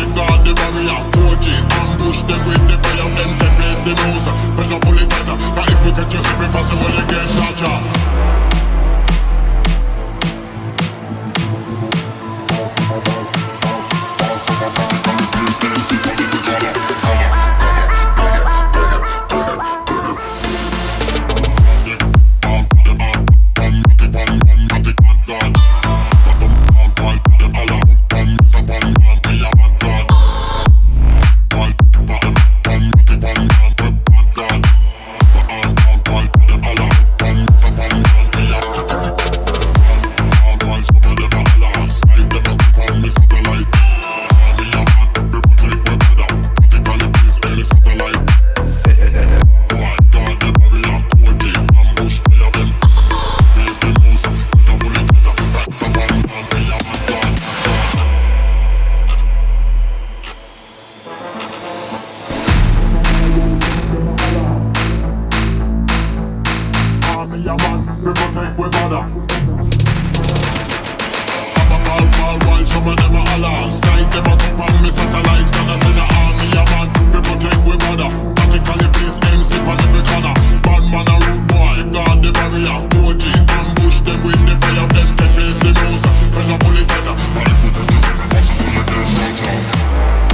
boy, guard the barrier. Koji, ambush them with the fire. Them take place the mouse. Pressure pull it better. Cause if you get your step faster, well you get torture. Some of them are Allah, side them up on me satellites. Gonna say the army a man, we protect we mother. Practically place MC on every corner. Bad man a rude boy, guard the barrier. Koji, ambush them with the fire. Them take place the nose, pressure pull it better. But if you get to the possible, you get torture.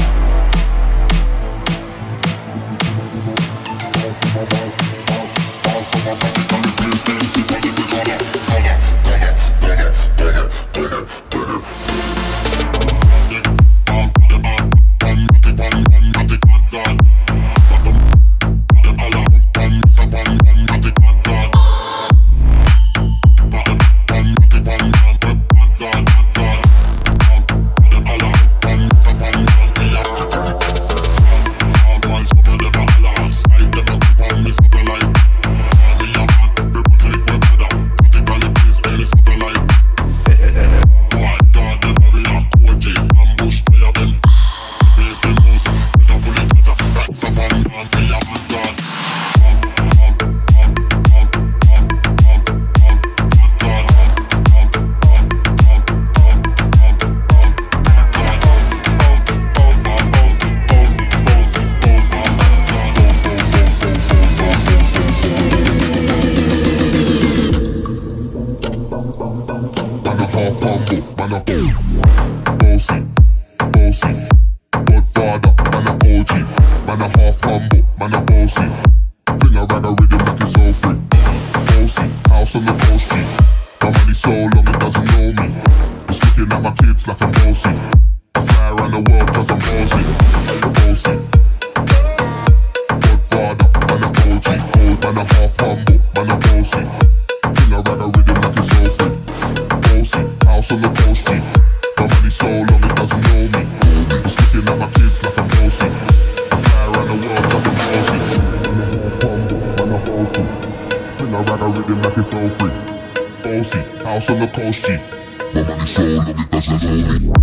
House on the coast G. My money so long it doesn't hold me.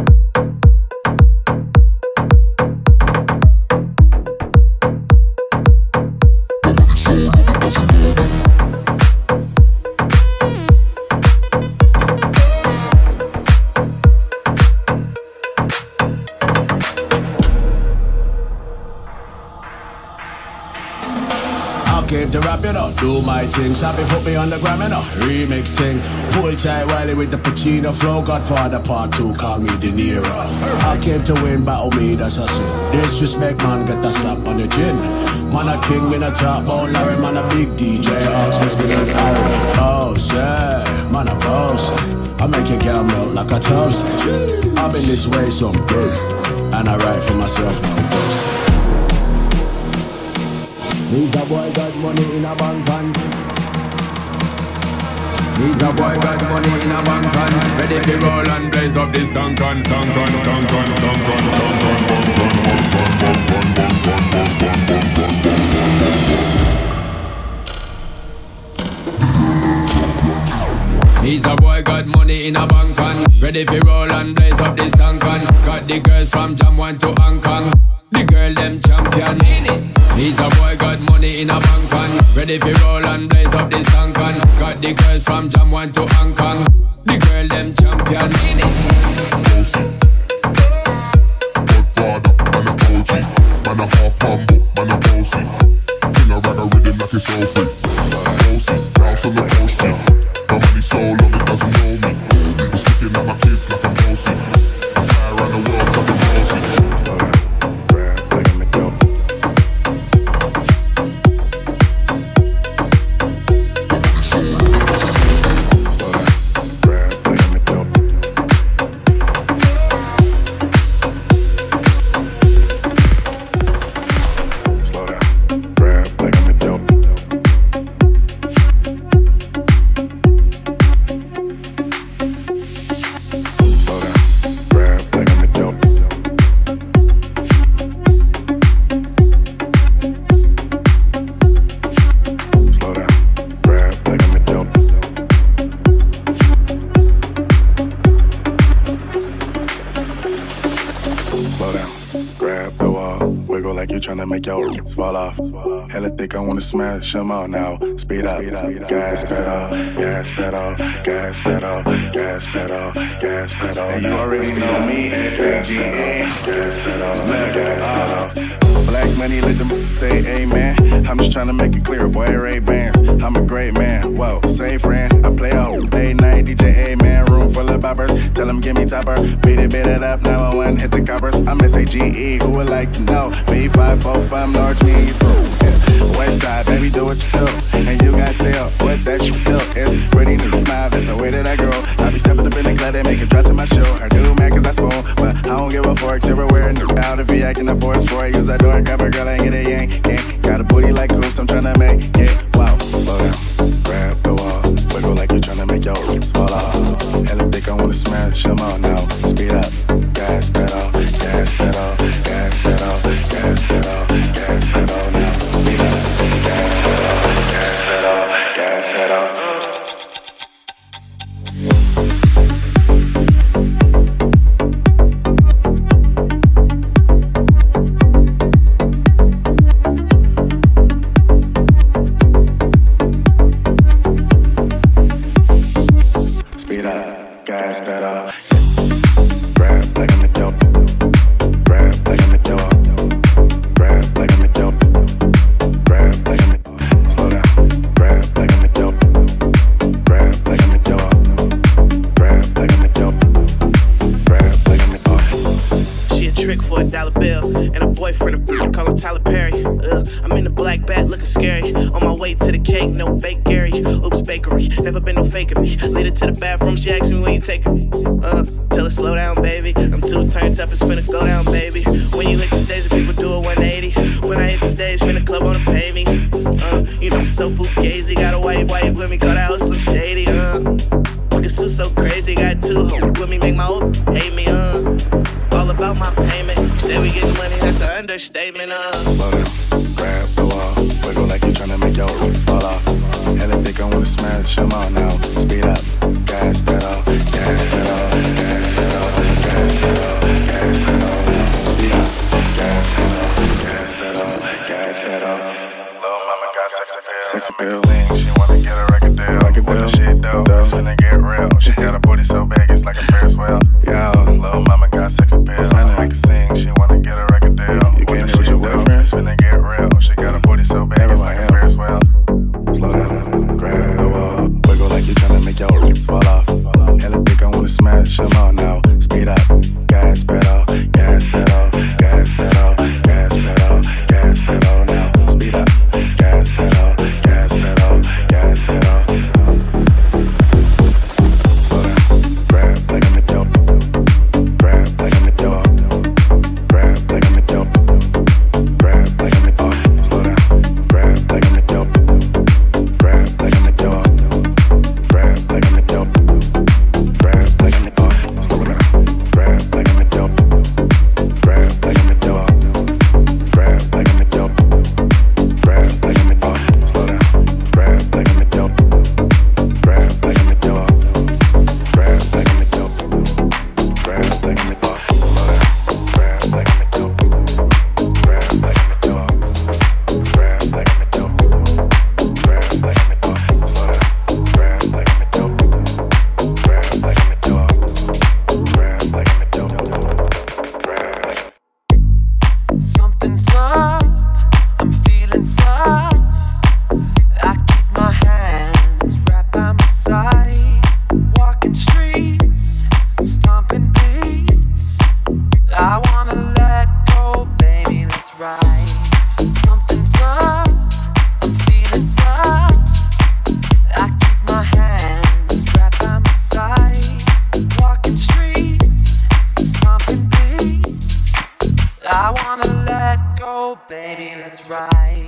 Came to rap, you know, do my thing. Sappy put me on the gram, you know, remix thing. Hold tight Wiley with the Pacino flow. Godfather part 2, call me De Niro. I came to win, battle me, that's a sin. Disrespect, man, get a slap on the chin. Man a king, in a top, oh Larry, man a big DJ. Oh, say, man a boss. I make your girl melt like a toast. I've been this way some day, and I write for myself, no boasting. He's a boy got money in a bank and he's a boy got money in a bank and ready to roll and blaze up this tank and He's a boy got money in a bank and ready to roll and blaze up this tank and got the girls from Jam 1 to Hong Kong. The girl them champion. He's a boy got money in a bank and ready for roll and blaze up this tank and got the girls from Jam 1 to Hong Kong. The girl them champion. slow down. Grab the wall, wiggle like you're tryna make your roots fall off. Hella thick, I wanna smash them all now. Speed up, gas pedal, gas pedal, gas pedal, gas pedal, gas pedal. And you already know me, S-A-G-N. Gas pedal, gas pedal. Black money, let them say amen. I'm just tryna make it clear, boy, Ray-Bans. I'm a great man, whoa, say friend. I play all late night, DJ A-man. Room full of boppers, tell them give me topper. Beat it up, 911, hit the coppers. I'm S-A-G-E, who would like to know? B545, North me through. West side, baby, do what you do. And you got tell what that shit do. It's pretty new, that's the way that I grow. I be stepping up in the club, they make it drop to my show. Her new man, cause I spoon, but I don't give a fork. Everywhere in the out, if he acting up boys for it, use that door, grab a girl, and get a yank. Got a booty like Coops, I'm tryna make it. Wow, slow down, grab the wall, wiggle like you're tryna make your roots fall off. Hella thick, I wanna smash them all now. Speed up, gas pedal, gas pedal, gas pedal, gas pedal, gas pedal now. Speed up, gas pedal, gas pedal, gas pedal. Speed up, gas pedal. Grab like I'm a dope. Grab like I'm a dope. Grab like I'm a dope. Grab like I'm a dope. Slow down. Grab like I'm a dope. Grab like I'm a dope. Grab like I'm a dope. Grab like I'm a dope. She a trick for $1 bill and a boyfriend a call him Tyler Perry. I'm in the black bat looking scary. On my way to the cake, no bake Gary. Oops, bakery, never been no faking me. Lead her to the bathroom, she asked me when you taking me. Tell her slow down, baby. I'm too turned up, it's finna go down, baby. When you hit the stage, the people do a 180. When I hit the stage, finna club wanna pay me. You know I'm so fugazi, got a white with me, call that house Slim Shady. This suit so crazy, got two hoes with me, make my old hate me. All about my payment. You say we getting money, that's an understatement. Slow down, grab the wall, wiggle like you're tryna make your roots fall off. Hella thick, I wanna smash them all now. Speed up, gas pedal, gas pedal, gas pedal, gas pedal, gas pedal. Speed up, gas pedal, gas pedal, gas pedal. Lil' mama got sex appeal. Sex appeal. Sing, she wanna get a record deal. What the shit do? It's finna get real. She got a booty so big, it's like a Ferris wheel. Yo, lil' mama got sex appeal. I can sing, she wanna get a record deal. You can't do with your boyfriend. It's finna get real. She got a booty so big, it's like a Ferris wheel. Slow down, grab the wall, wiggle like you're tryna make your roots fall off. Hella thick, I wanna smash them all now. Speed up, gas pedal, gas pedal, gas pedal, gas pedal, gas pedal now. Speed up, gas pedal, gas pedal, gas pedal. Slow down, grab like I'm a dope. Grab like I'm a dope. Grab like I'm a dope. Grab like I'm a dope. Slow down, grab like I'm a dope. Grab like I'm a dope. Grab like I'm a dope. Grab like I'm a dope. Slow down. Grab like I'm a dope. Grab like I'm a dope. Grab like I'm a dope. Grab like I'm a dope. Slow down. Grab like I'm a dope. Grab like I'm a dope. Grab like I'm a dope. Grab like I'm a dope. Slow down. Grab like I'm a dope. Grab like I'm a dope. Grab like I'm a dope. Grab like I'm a dope. Slow down. Grab like I'm a dope. Grab like I'm a dope. Grab like I'm a dope. Grab like Something's up, I'm feeling tough. I keep my hands right by my side. Walking streets, stomping beats. I wanna let go, baby, let's ride. Something's up, I'm feeling tough. I keep my hands right by my side. Walking streets, stomping beats. I wanna let go, baby, let's ride.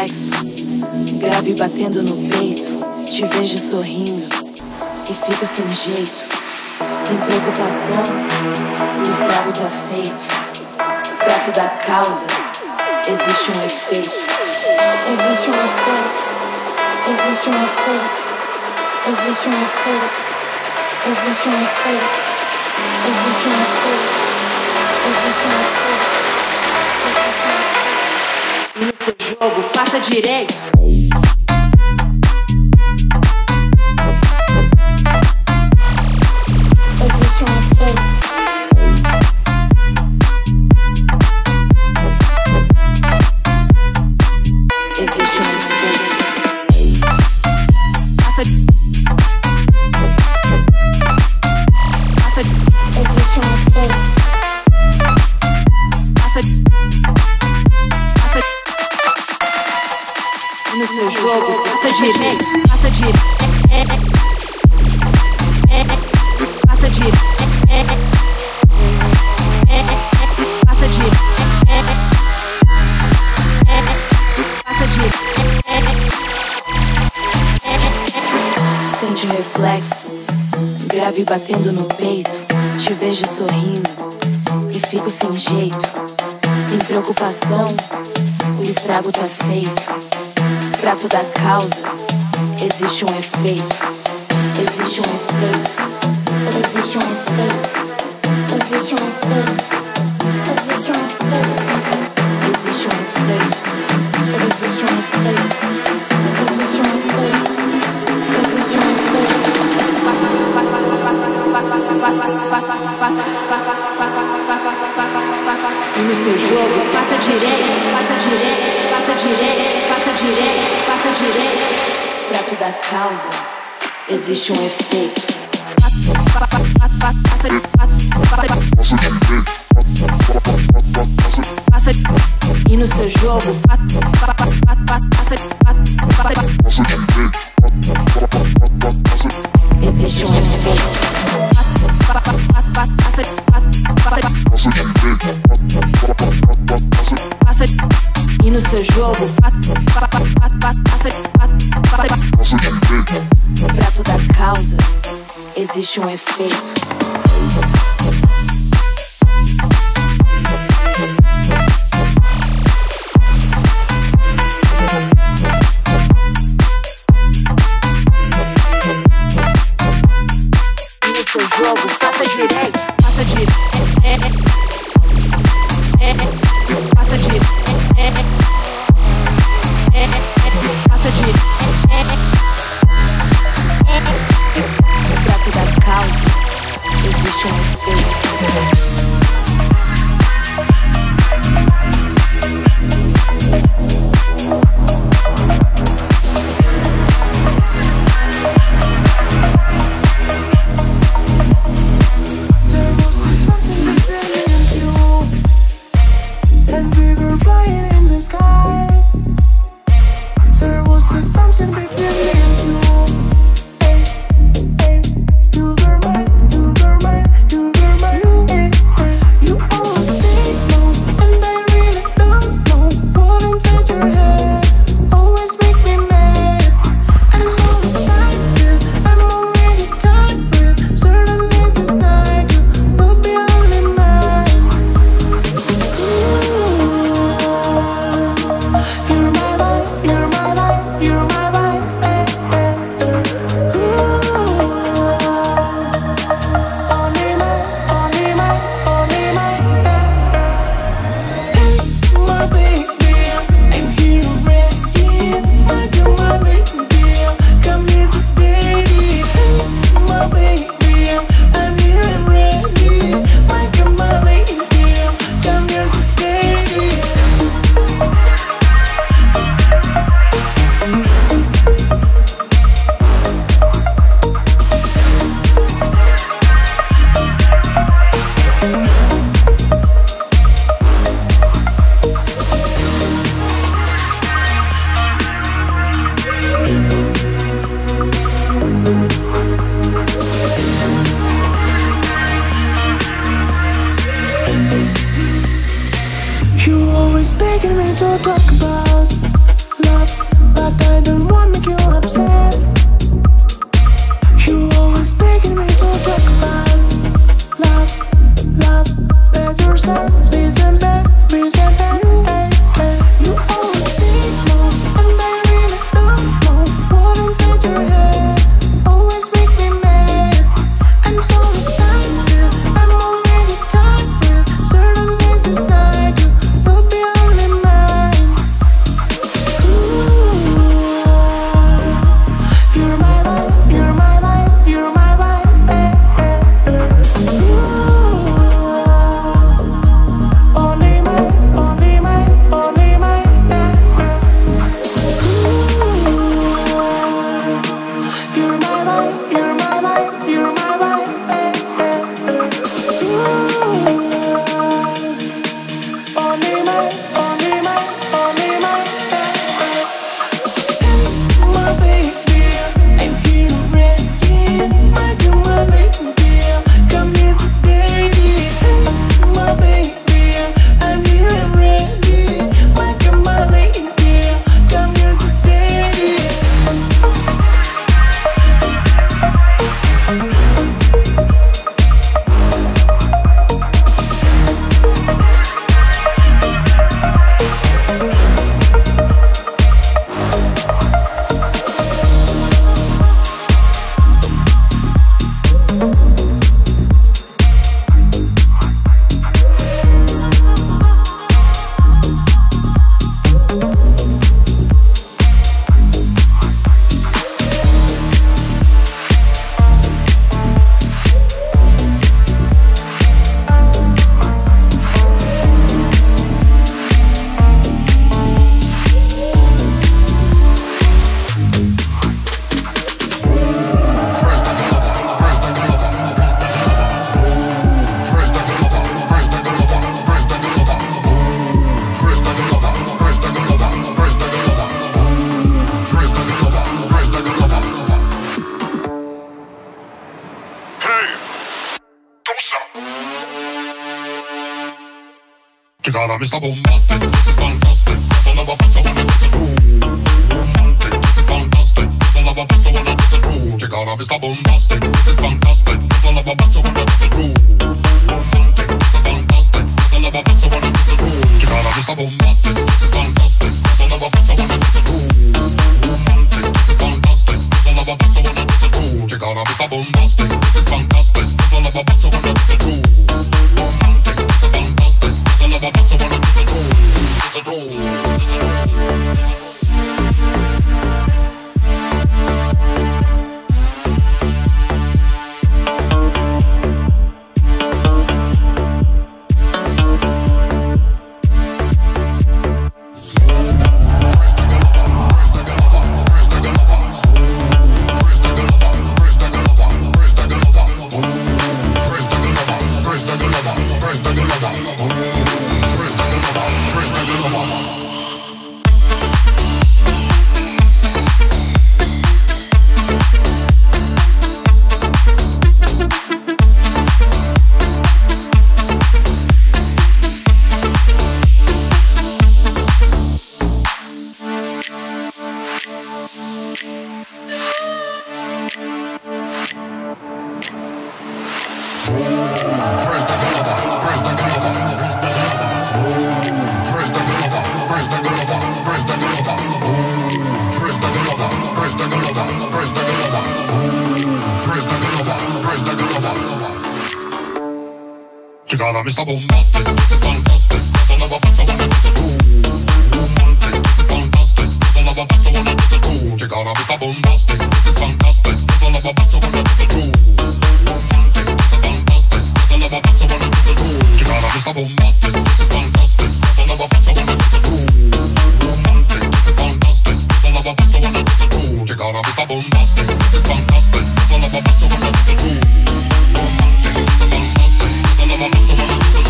reflexo, grave batendo no peito. Te vejo sorrindo e fico sem jeito, sem preocupação, o estrago tá feito. Perto da causa, existe um efeito. Existe um efeito. Existe um efeito. Existe um efeito. Existe um efeito. Existe um efeito. Existe um efeito. E no seu jogo, faça direito. Existe um efeito. Existe um efeito. Faça. Existe um efeito. No seu jogo, faça direito, faça direito, faça direito, faça direito, faça direito. Sente o reflexo, grave batendo no peito. Te vejo sorrindo e fico sem jeito, sem preocupação, o estrago tá feito. Pra toda causa, existe um efeito. Existe um efeito. Existe um efeito. Existe um efeito. Existe um efeito. Existe um efeito. Existe um efeito. Existe um efeito. Existe um efeito. E no seu jogo, faça direito, faça direito, faça direito, faça direito, faça direito. Pra toda causa, existe um efeito. E no seu jogo, existe um efeito. E no seu jogo, pra toda causa, existe um efeito. Seu jogo, faça direito, faça direito, faça direito, faça direito. Pra toda causa, existe um Chicana, Mr. Bombastic, this is fantastic. This all about so wanna this is romantic. This is fantastic. This all about so wanna this is Chicana, Mr. Bombastic, this is fantastic. This all about so wanna this is romantic. This is fantastic. This all about so wanna this is Chicana, Mr. Bombastic, this is fantastic. This all about so wanna this is romantic. This is fantastic. This all about so wanna this is Chicana, Mr. Bombastic, this is fantastic. This all about so wanna this is romantic. This is fantastic. This all about so wanna this is Chicana, Mr. Bombastic, this is fantastic. This all about so wanna this is romantic. This is fantastic. This all about so wanna this is Chicana, Mr. Bombastic, this is fantastic. This all about so wanna this is romantic. This is fantastic. This all about so wanna this is Chicana, Mr. Bombastic, this is fantastic. This all about so wanna this is romantic. This is fantastic. This all about so wanna this is Chicana, Mr. Bombastic, this is fantastic. This all about so wanna this is romantic. This is fantastic. This all about so wanna this is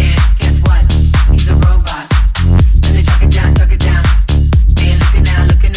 Looking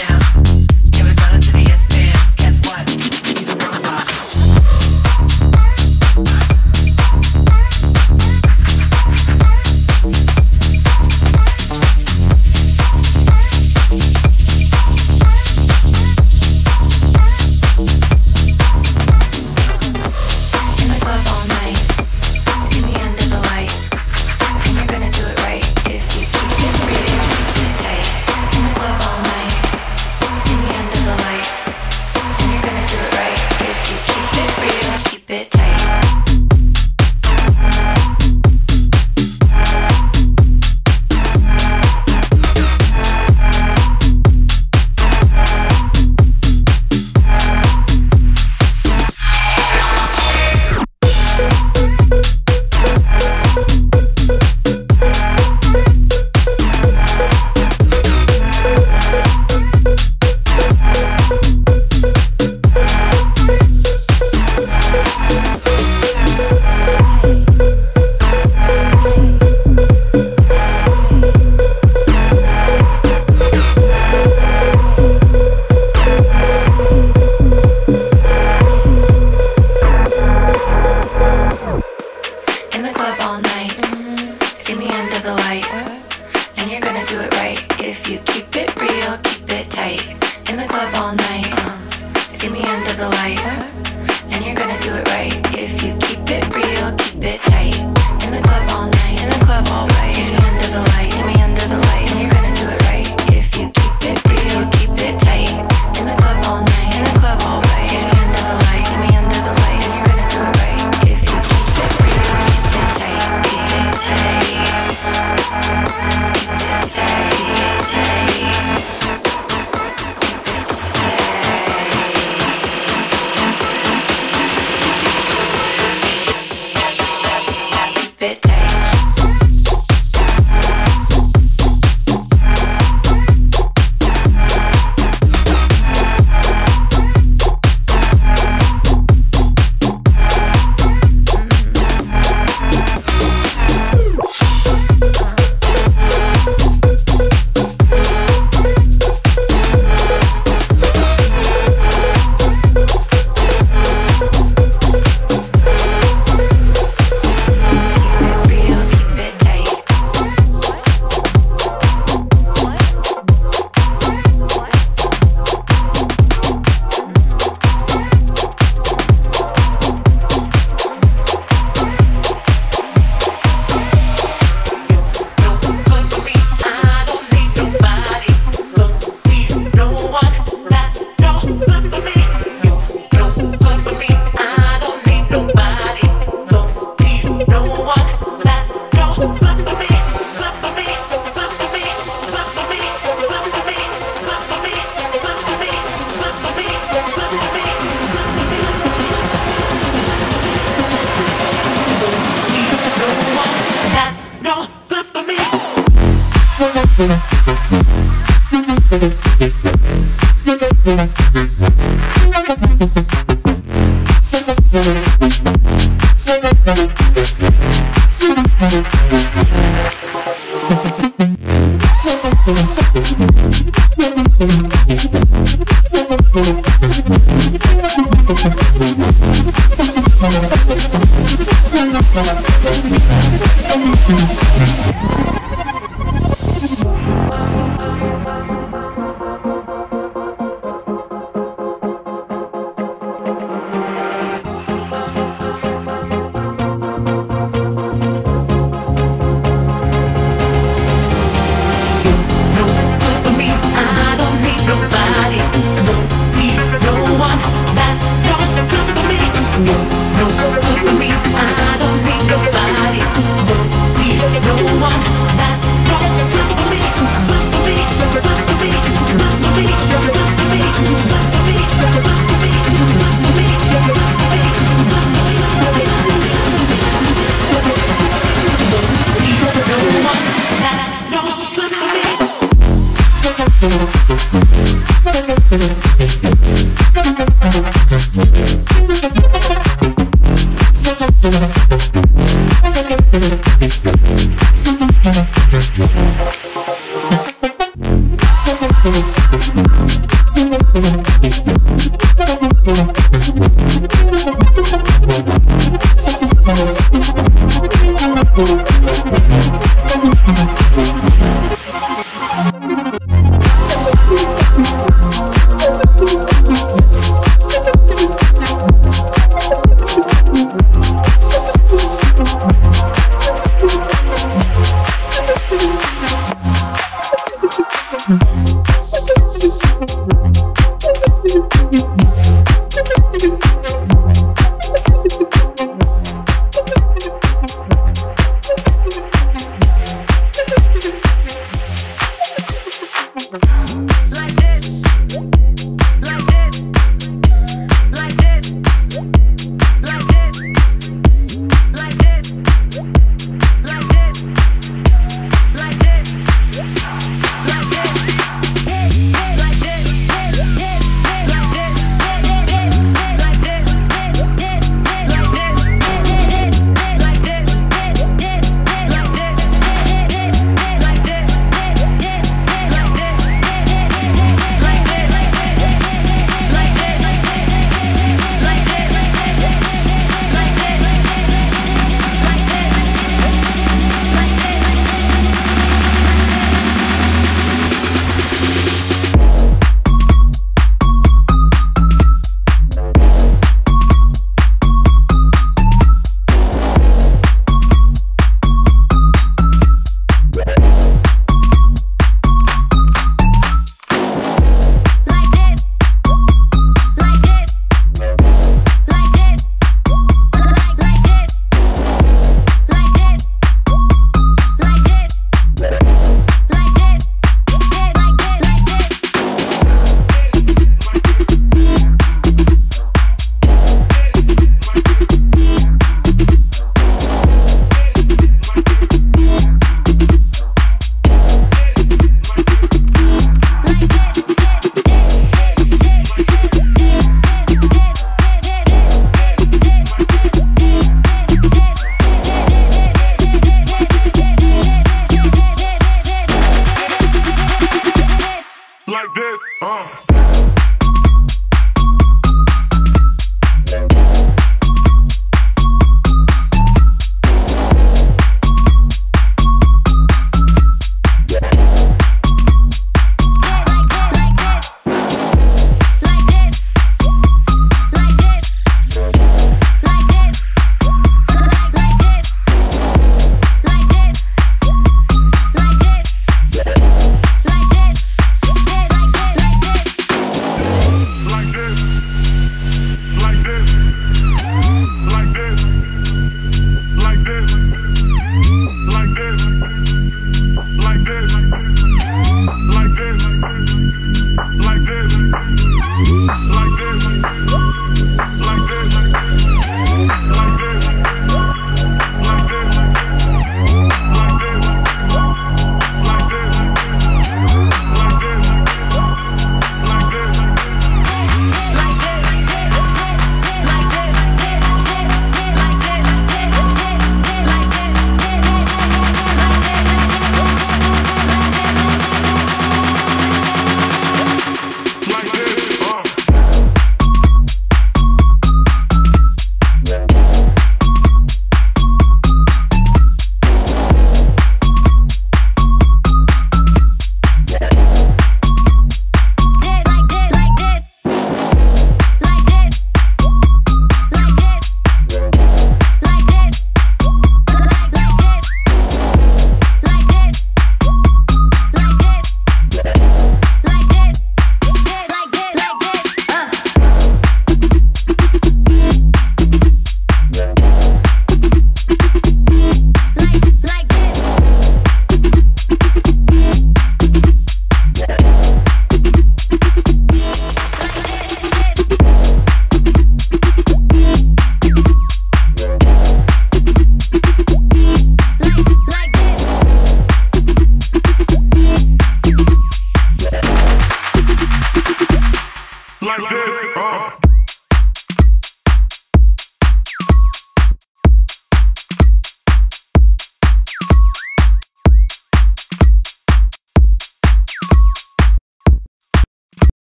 No good for me.